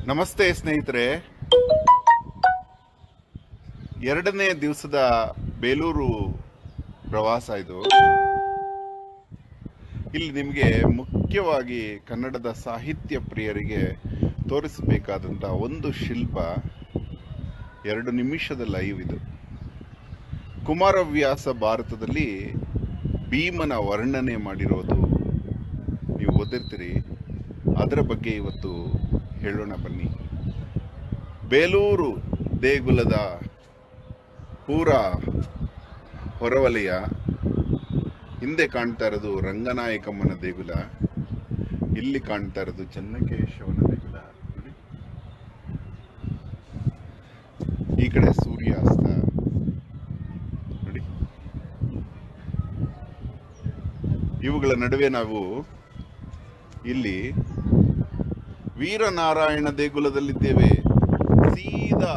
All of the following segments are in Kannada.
ನಮಸ್ತೆ ಸ್ನೇಹಿತರೆ, ಎರಡನೇ ದಿವಸದ ಬೇಲೂರು ಪ್ರವಾಸ ಇದು. ಇಲ್ಲಿ ನಿಮಗೆ ಮುಖ್ಯವಾಗಿ ಕನ್ನಡದ ಸಾಹಿತ್ಯ ಪ್ರಿಯರಿಗೆ ತೋರಿಸಬೇಕಾದಂಥ ಒಂದು ಶಿಲ್ಪ, 2 ನಿಮಿಷದ ಲೈವ್ ಇದು. ಕುಮಾರವ್ಯಾಸ ಭಾರತದಲ್ಲಿ ಭೀಮನ ವರ್ಣನೆ ಮಾಡಿರೋದು ನೀವು ಓದಿರ್ತೀರಿ. ಅದರ ಬಗ್ಗೆ ಇವತ್ತು ಹೇಳೋಣ ಬನ್ನಿ. ಬೇಲೂರು ದೇಗುಲದ ಪೂರ ಹೊರವಲಯ, ಹಿಂದೆ ಕಾಣ್ತಾ ಇರೋದು ರಂಗನಾಯಕಮ್ಮನ ದೇಗುಲ, ಇಲ್ಲಿ ಕಾಣ್ತಾ ಇರೋದು ಚೆನ್ನಕೇಶವನ ದೇಗುಲ. ಈ ಕಡೆ ಸೂರ್ಯಾಸ್ತ ನೋಡಿ. ಇವುಗಳ ನಡುವೆ ನಾವು ಇಲ್ಲಿ ವೀರನಾರಾಯಣ ದೇಗುಲದಲ್ಲಿದ್ದೇವೆ. ಸೀದಾ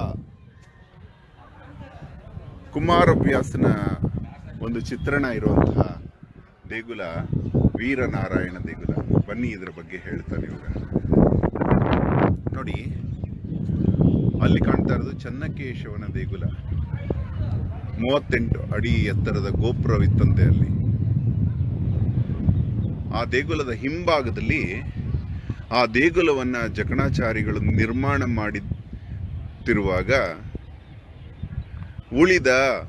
ಕುಮಾರವ್ಯಾಸನ ಒಂದು ಚಿತ್ರಣ ಇರುವಂತಹ ದೇಗುಲ ವೀರನಾರಾಯಣ ದೇಗುಲ. ಬನ್ನಿ ಇದರ ಬಗ್ಗೆ ಹೇಳ್ತಾನೆ ಇವಾಗ. ನೋಡಿ, ಅಲ್ಲಿ ಕಾಣ್ತಾ ಇರೋದು ಚೆನ್ನಕೇಶವನ ದೇಗುಲ. 38 ಅಡಿ ಎತ್ತರದ ಗೋಪುರವಿತ್ತಂತೆ ಅಲ್ಲಿ. ಆ ದೇಗುಲದ ಹಿಂಭಾಗದಲ್ಲಿ ಆ ದೇಗುಲವನ್ನ ಜಕಣಾಚಾರಿಗಳು ನಿರ್ಮಾಣ ಮಾಡುತ್ತಿರುವಾಗ ಉಳಿದ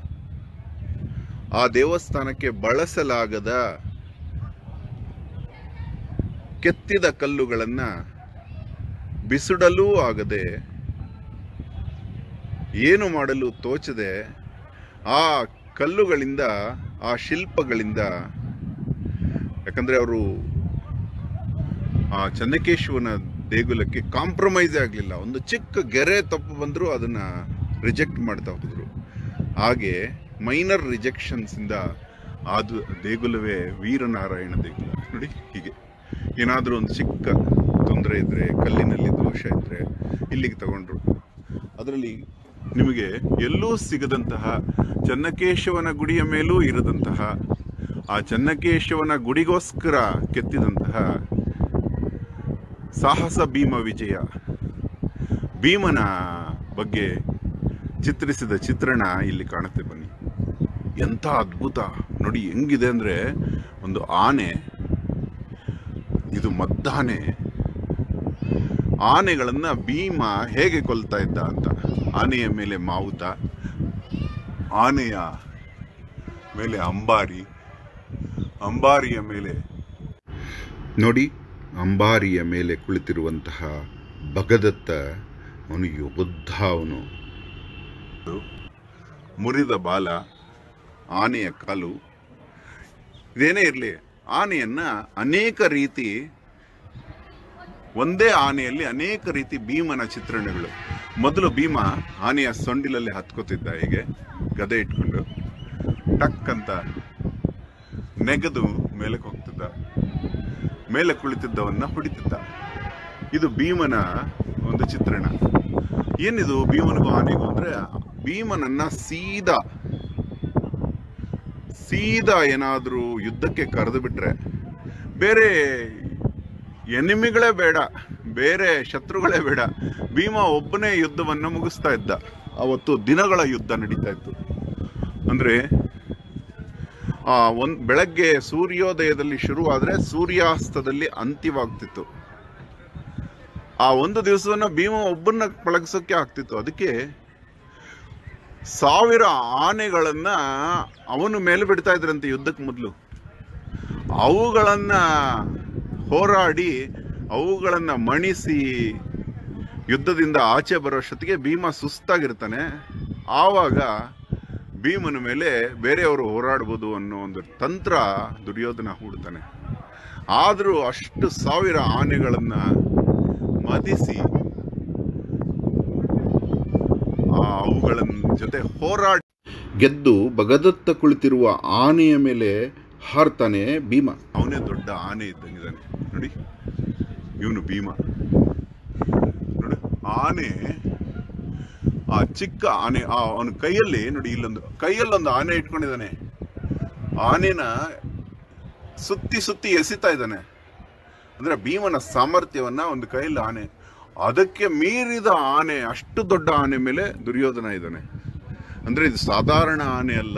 ಆ ದೇವಸ್ಥಾನಕ್ಕೆ ಬಳಸಲಾಗದ ಕೆತ್ತಿದ ಕಲ್ಲುಗಳನ್ನ ಬಿಸುಡಲೂ ಆಗದೆ, ಏನು ಮಾಡಲು ತೋಚದೆ, ಆ ಕಲ್ಲುಗಳಿಂದ, ಆ ಶಿಲ್ಪಗಳಿಂದ, ಯಾಕಂದ್ರೆ ಅವರು ಆ ಚೆನ್ನಕೇಶವನ ದೇಗುಲಕ್ಕೆ ಕಾಂಪ್ರಮೈಸೇ ಆಗಲಿಲ್ಲ. ಒಂದು ಚಿಕ್ಕ ಗೆರೆ ತಪ್ಪು ಬಂದರೂ ಅದನ್ನ ರಿಜೆಕ್ಟ್ ಮಾಡ್ತಾ ಹೋದ್ರು. ಹಾಗೆ ಮೈನರ್ ರಿಜೆಕ್ಷನ್ಸ್ ಇಂದ ಅದು ದೇಗುಲವೇ ವೀರನಾರಾಯಣ ದೇಗುಲ. ನೋಡಿ, ಹೀಗೆ ಏನಾದರೂ ಒಂದು ಚಿಕ್ಕ ತೊಂದರೆ ಇದ್ರೆ, ಕಲ್ಲಿನಲ್ಲಿ ದೋಷ ಇದ್ರೆ ಇಲ್ಲಿಗೆ ತಗೊಂಡ್ರು. ಅದರಲ್ಲಿ ನಿಮಗೆ ಎಲ್ಲೂ ಸಿಗದಂತಹ, ಚೆನ್ನಕೇಶವನ ಗುಡಿಯ ಮೇಲೂ ಇರದಂತಹ, ಆ ಚೆನ್ನಕೇಶವನ ಗುಡಿಗೋಸ್ಕರ ಕೆತ್ತಿದಂತಹ ಸಾಹಸ ಭೀಮ ವಿಜಯ, ಭೀಮನ ಬಗ್ಗೆ ಚಿತ್ರಿಸಿದ ಚಿತ್ರಣ ಇಲ್ಲಿ ಕಾಣುತ್ತೆ. ಬನ್ನಿ, ಎಂಥ ಅದ್ಭುತ ನೋಡಿ. ಹೆಂಗಿದೆ ಅಂದ್ರೆ, ಒಂದು ಆನೆ, ಇದು ಮದ್ದಾನೆ. ಆನೆಗಳನ್ನ ಭೀಮ ಹೇಗೆ ಕೊಲ್ತಾ ಇದ್ದ ಅಂತ, ಆನೆಯ ಮೇಲೆ ಮಾವುತ, ಆನೆಯ ಮೇಲೆ ಅಂಬಾರಿ, ಅಂಬಾರಿಯ ಮೇಲೆ ನೋಡಿ, ಅಂಬಾರಿಯ ಮೇಲೆ ಕುಳಿತಿರುವಂತಹ ಭಗದತ್ತ, ಅವನು ಯೋಧ. ಅವನು ಮುರಿದ ಬಾಲ, ಆನೆಯ ಕಾಲು. ಇದೇನೇ ಇರಲಿ, ಆನೆಯನ್ನ ಅನೇಕ ರೀತಿ, ಒಂದೇ ಆನೆಯಲ್ಲಿ ಅನೇಕ ರೀತಿ ಭೀಮನ ಚಿತ್ರಣಗಳು. ಮೊದಲು ಭೀಮ ಆನೆಯ ಸೊಂಡಿಲಲ್ಲಿ ಹತ್ಕೋತಿದ್ದ, ಹೀಗೆ ಗದೆ ಇಟ್ಕೊಂಡು ಟಕ್ ಅಂತ ನೆಗೆದು ಮೇಲಕ್ಕೆ ಹೋಗ್ತಿದ್ದ, ಮೇಲೆ ಕುಳಿತಿದ್ದವನ್ನ ಹೊಡಿತಿದ್ದ. ಇದು ಭೀಮನ ಒಂದು ಚಿತ್ರಣ. ಏನಿದು ಭೀಮನಿಗೂ ಆನೆಗೂ ಅಂದ್ರೆ, ಭೀಮನನ್ನ ಸೀದಾ ಏನಾದ್ರೂ ಯುದ್ಧಕ್ಕೆ ಕರೆದು ಬಿಟ್ರೆ, ಬೇರೆ ಎನಿಮಿಗಳೇ ಬೇಡ, ಬೇರೆ ಶತ್ರುಗಳೇ ಬೇಡ, ಭೀಮ ಒಬ್ಬನೇ ಯುದ್ಧವನ್ನ ಮುಗಿಸ್ತಾ ಇದ್ದ. ಅವತ್ತು ದಿನಗಳ ಯುದ್ಧ ನಡೀತಾ ಇತ್ತು. ಅಂದ್ರೆ ಬೆಳಗ್ಗೆ ಸೂರ್ಯೋದಯದಲ್ಲಿ ಶುರುವಾದ್ರೆ ಸೂರ್ಯಾಸ್ತದಲ್ಲಿ ಅಂತ್ಯವಾಗ್ತಿತ್ತು. ಆ ಒಂದು ದಿವಸವನ್ನ ಭೀಮ ಒಬ್ಬನ್ನ ಪಳಗಿಸೋಕೆ ಆಗ್ತಿತ್ತು. ಅದಕ್ಕೆ 1000 ಆನೆಗಳನ್ನ ಅವನು ಮೇಲೆ ಬಿಡ್ತಾ ಇದ್ರಂತೆ ಯುದ್ಧಕ್ಕೆ ಮೊದಲು. ಅವುಗಳನ್ನ ಹೋರಾಡಿ, ಅವುಗಳನ್ನ ಮಣಿಸಿ ಯುದ್ಧದಿಂದ ಆಚೆ ಬರೋಷ್ಟೊತ್ತಿಗೆ ಭೀಮ ಸುಸ್ತಾಗಿರ್ತಾನೆ. ಆವಾಗ ಭೀಮನ ಮೇಲೆ ಬೇರೆಯವರು ಹೋರಾಡ್ಬೋದು ಅನ್ನೋ ಒಂದು ತಂತ್ರ ದುರ್ಯೋಧನ ಹೂಡ್ತಾನೆ. ಆದರೂ ಅಷ್ಟು 1000 ಆನೆಗಳನ್ನ ಮದಿಸಿ ಅವುಗಳ ಜೊತೆ ಹೋರಾಡಿ ಗೆದ್ದು ಭಗದತ್ತ ಕುಳಿತಿರುವ ಆನೆಯ ಮೇಲೆ ಹಾರ್ತಾನೆ ಭೀಮ. ಅವನೇ ದೊಡ್ಡ ಆನೆ ಇದ್ದಂಗಿದ್ದಾನೆ ನೋಡಿ, ಇವನು ಭೀಮ. ನೋಡಿ, ಆನೆ, ಆ ಚಿಕ್ಕ ಆನೆ, ಅವನ ಕೈಯಲ್ಲಿ ನೋಡಿ, ಕೈಯಲ್ಲೊಂದು ಆನೆ ಇಟ್ಕೊಂಡಿದ್ದಾನೆ. ಆನೆನ ಸುತ್ತಿ ಎಸಿತಾ ಇದ್ದಾನೆ. ಅಂದ್ರೆ ಭೀಮನ ಸಾಮರ್ಥ್ಯವನ್ನ ಒಂದು ಕೈಯಲ್ಲಿ ಆನೆ, ಅದಕ್ಕೆ ಮೀರಿದ ಆನೆ, ಅಷ್ಟು ದೊಡ್ಡ ಆನೆ ಮೇಲೆ ದುರ್ಯೋಧನ ಇದ್ದಾನೆ. ಅಂದ್ರೆ ಇದು ಸಾಧಾರಣ ಆನೆ ಅಲ್ಲ.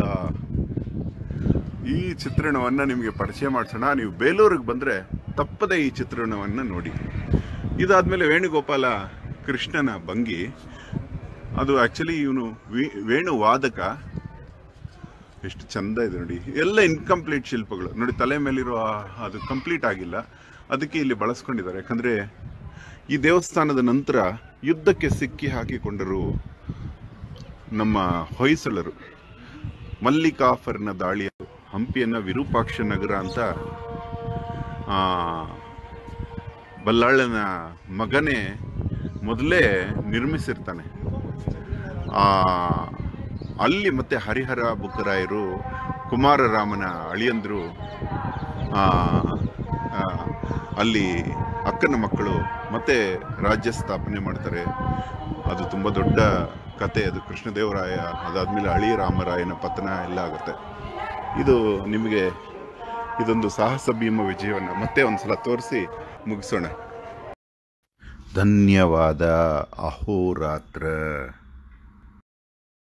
ಈ ಚಿತ್ರಣವನ್ನ ನಿಮಗೆ ಪರಿಚಯ ಮಾಡಿಸೋಣ. ನೀವು ಬೇಲೂರಿಗೆ ಬಂದ್ರೆ ತಪ್ಪದೆ ಈ ಚಿತ್ರಣವನ್ನ ನೋಡಿ. ಇದಾದ್ಮೇಲೆ ವೇಣುಗೋಪಾಲ ಕೃಷ್ಣನ ಭಂಗಿ. ಅದು ಆಕ್ಚುಲಿ ಇವನು ವೇಣು ವಾದಕ. ಎಷ್ಟು ಚಂದ ಇದೆ ನೋಡಿ. ಎಲ್ಲ ಇನ್ಕಂಪ್ಲೀಟ್ ಶಿಲ್ಪಗಳು ನೋಡಿ. ತಲೆ ಮೇಲಿರುವ ಅದು ಕಂಪ್ಲೀಟ್ ಆಗಿಲ್ಲ, ಅದಕ್ಕೆ ಇಲ್ಲಿ ಬಳಸ್ಕೊಂಡಿದ್ದಾರೆ. ಯಾಕಂದ್ರೆ ಈ ದೇವಸ್ಥಾನದ ನಂತರ ಯುದ್ಧಕ್ಕೆ ಸಿಕ್ಕಿ ಹಾಕಿಕೊಂಡರು ನಮ್ಮ ಹೊಯ್ಸಳರು. ಮಲ್ಲಿಕಾಫರ್ನ ದಾಳಿ, ಹಂಪಿಯನ್ನ ವಿರೂಪಾಕ್ಷ ನಗರ ಅಂತ ಬಲ್ಲಾಳನ ಮಗನೇ ಮೊದಲೇ ನಿರ್ಮಿಸಿರ್ತಾನೆ. ಅಲ್ಲಿ ಮತ್ತೆ ಹರಿಹರ ಬುಕ್ಕರಾಯರು, ಕುಮಾರರಾಮನ ಅಳಿಯಂದ್ರು, ಅಲ್ಲಿ ಅಕ್ಕನ ಮಕ್ಕಳು ಮತ್ತೆ ರಾಜ್ಯ ಸ್ಥಾಪನೆ ಮಾಡ್ತಾರೆ. ಅದು ತುಂಬ ದೊಡ್ಡ ಕತೆ. ಅದು ಕೃಷ್ಣದೇವರಾಯ, ಅದಾದ್ಮೇಲೆ ಅಳಿ ರಾಮರಾಯನ ಪತನ ಎಲ್ಲ ಆಗುತ್ತೆ. ಇದು ನಿಮಗೆ ಇದೊಂದು ಸಾಹಸ ಭೀಮ ವಿಜಯವನ್ನು ಮತ್ತೆ ಒಂದ್ಸಲ ತೋರಿಸಿ ಮುಗಿಸೋಣ. ಧನ್ಯವಾದ. ಅಹೋರಾತ್ರ.